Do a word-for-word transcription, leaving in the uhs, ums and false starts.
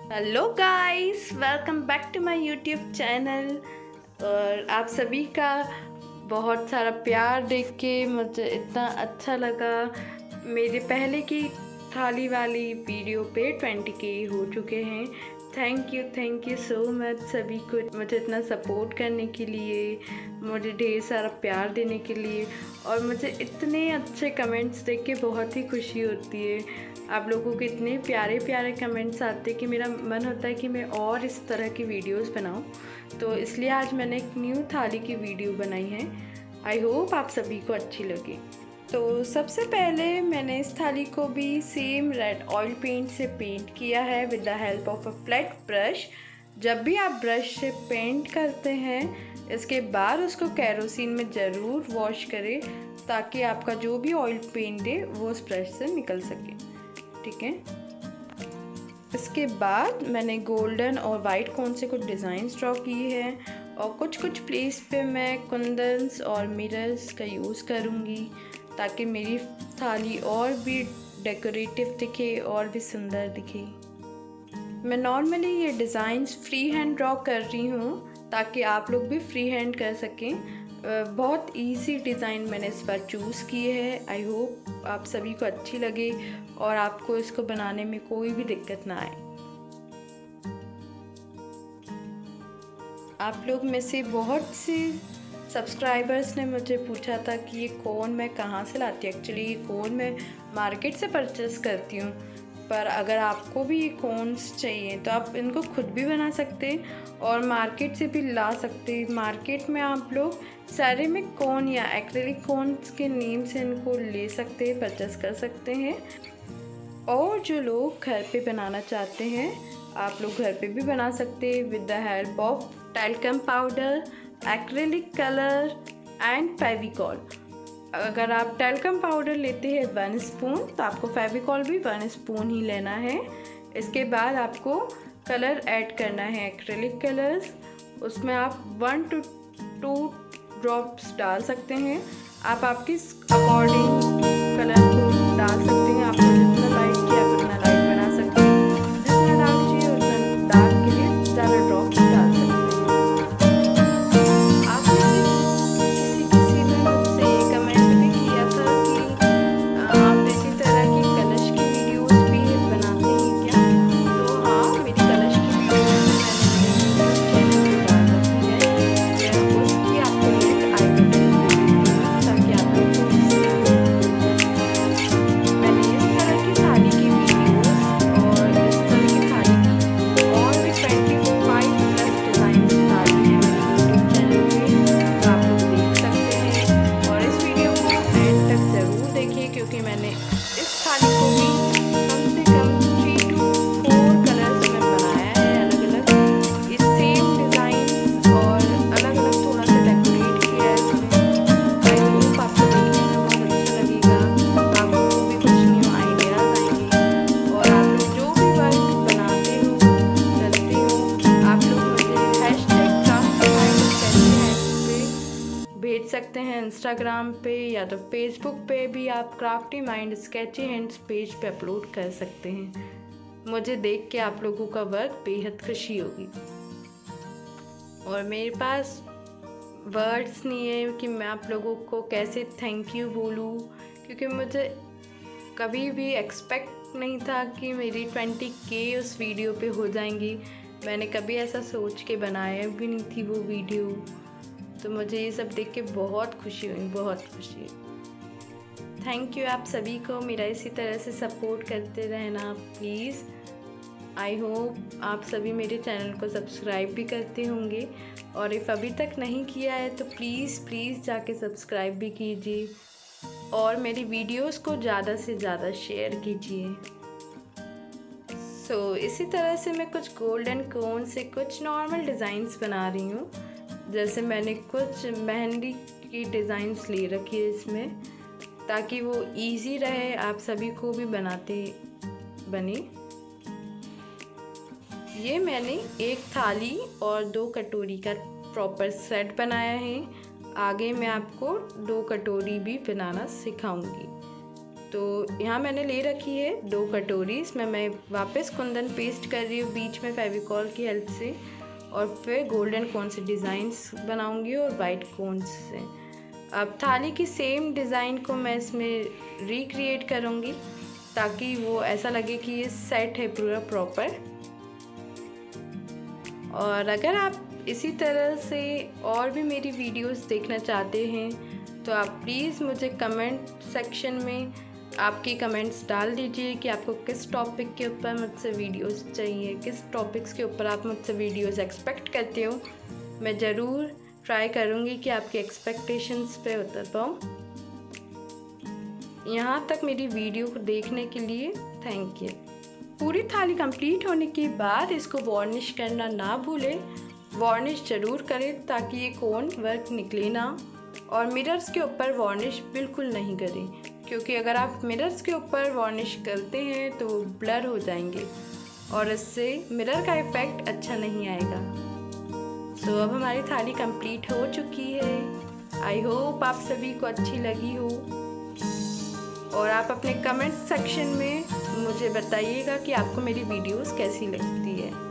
Hello guys, welcome back to my YouTube channel. और आप सभी का बहुत सारा प्यार देख के मुझे इतना अच्छा लगा। मेरे पहले की थाली वाली वीडियो पे ट्वेंटी के हो चुके हैं। Thank you thank you so much सभी को मुझे इतना सपोर्ट करने के लिए, मुझे ढेर सारा प्यार देने के लिए, और मुझे इतने अच्छे कमेंट्स देख के बहुत ही खुशी होती है। आप लोगों के इतने प्यारे प्यारे कमेंट्स आते कि मेरा मन होता है कि मैं और इस तरह की वीडियोस बनाऊं। तो इसलिए आज मैंने एक न्यू थाली की वीडियो बनाई है। आई होप आप सभी को अच्छी लगे। तो सबसे पहले मैंने इस थाली को भी सेम रेड ऑयल पेंट से पेंट किया है with the help of a flat brush. जब भी आप ब्रश से पेंट करते हैं, इसके बाद उसको केरोसिन में ज़रूर वॉश करें ताकि आपका जो भी ऑयल पेंट है वो उस ब्रश से निकल सके। ठीक है। इसके बाद मैंने गोल्डन और वाइट कौन से कुछ डिज़ाइंस ड्रॉ किए हैं, और कुछ कुछ प्लेस पे मैं कुंदन्स और मिरर्स का यूज़ करूँगी ताकि मेरी थाली और भी डेकोरेटिव दिखे और भी सुंदर दिखे। मैं नॉर्मली ये डिज़ाइंस फ्री हैंड ड्रॉ कर रही हूँ ताकि आप लोग भी फ्री हैंड कर सकें। बहुत इजी डिज़ाइन मैंने इस बार चूज़ किए हैं। आई होप आप सभी को अच्छी लगे और आपको इसको बनाने में कोई भी दिक्कत ना आए। आप लोग में से बहुत से सब्सक्राइबर्स ने मुझे पूछा था कि ये कोन मैं कहाँ से लाती हूँ। एक्चुअली ये कोन मैं मार्केट से परचेस करती हूँ, पर अगर आपको भी ये कोन्स चाहिए तो आप इनको खुद भी बना सकते हैं और मार्केट से भी ला सकते हैं। मार्केट में आप लोग सेरेमिक कोन या एक्रेलिक कोन्स के नेम से इनको ले सकते हैं, परचेस कर सकते हैं। और जो लोग घर पे बनाना चाहते हैं, आप लोग घर पे भी बना सकते हैं with the help of talcum powder, acrylic colour and Fevicol. अगर आप टैल्कम पाउडर लेते हैं वन स्पून, तो आपको फेविकॉल भी वन स्पून ही लेना है। इसके बाद आपको कलर ऐड करना है, एक्रेलिक कलर्स। उसमें आप वन टू टू ड्रॉप्स डाल सकते हैं। आप आपकी अकॉर्डिंग कलर को डाल सकते हैं। आपको जितना लाइट चाहिए आप उतना लाइट बना सकते हैं, जितना डार्क चाहिए उतना डार्क के लिए ज़्यादा ड्रॉप्स डाल सकते हैं। भेज सकते हैं इंस्टाग्राम पे या तो फेसबुक पे भी आप crafty mind sketchy hands page पे अपलोड कर सकते हैं। मुझे देख के आप लोगों का वर्क बेहद खुशी होगी। और मेरे पास वर्ड्स नहीं है कि मैं आप लोगों को कैसे थैंक यू बोलूँ, क्योंकि मुझे कभी भी एक्सपेक्ट नहीं था कि मेरी ट्वेंटी के उस वीडियो पे हो जाएंगी। मैंने कभी ऐसा सोच के बनाया भी नहीं थी वो वीडियो। तो मुझे ये सब देख के बहुत खुशी हुई, बहुत खुशी। थैंक यू आप सभी को, मेरा इसी तरह से सपोर्ट करते रहना प्लीज़। आई होप आप सभी मेरे चैनल को सब्सक्राइब भी करते होंगे, और इफ़ अभी तक नहीं किया है तो प्लीज़ प्लीज़ जाके सब्सक्राइब भी कीजिए और मेरी वीडियोस को ज़्यादा से ज़्यादा शेयर कीजिए। सो so, इसी तरह से मैं कुछ गोल्डन कोन से कुछ नॉर्मल डिज़ाइंस बना रही हूँ। जैसे मैंने कुछ मेहंदी की डिज़ाइंस ले रखी है इसमें, ताकि वो इजी रहे, आप सभी को भी बनाते बने। ये मैंने एक थाली और दो कटोरी का प्रॉपर सेट बनाया है। आगे मैं आपको दो कटोरी भी बनाना सिखाऊंगी। तो यहाँ मैंने ले रखी है दो कटोरी। इसमें मैं वापस कुंदन पेस्ट कर रही हूँ बीच में फेविकॉल की हेल्प से, और फिर गोल्डन कोन से डिज़ाइंस बनाऊँगी और वाइट कोन्स से। अब थाली की सेम डिज़ाइन को मैं इसमें रिक्रिएट करूँगी ताकि वो ऐसा लगे कि ये सेट है पूरा प्रॉपर। और अगर आप इसी तरह से और भी मेरी वीडियोस देखना चाहते हैं तो आप प्लीज़ मुझे कमेंट सेक्शन में आपके कमेंट्स डाल दीजिए कि आपको किस टॉपिक के ऊपर मुझसे वीडियोस चाहिए, किस टॉपिक्स के ऊपर आप मुझसे वीडियोस एक्सपेक्ट करते हो। मैं ज़रूर ट्राई करूँगी कि आपके एक्सपेक्टेशंस पे उतर पाऊँ। यहाँ तक मेरी वीडियो को देखने के लिए थैंक यू। पूरी थाली कंप्लीट होने के बाद इसको वार्निश करना ना भूलें। वार्निश ज़रूर करें ताकि ये कोन वर्क निकले ना, और मिरर्स के ऊपर वार्निश बिल्कुल नहीं करें, क्योंकि अगर आप मिरर्स के ऊपर वार्निश करते हैं तो वो ब्लर हो जाएंगे और इससे मिरर का इफ़ेक्ट अच्छा नहीं आएगा। सो अब हमारी थाली कंप्लीट हो चुकी है। आई होप आप सभी को अच्छी लगी हो, और आप अपने कमेंट सेक्शन में मुझे बताइएगा कि आपको मेरी वीडियोस कैसी लगती है।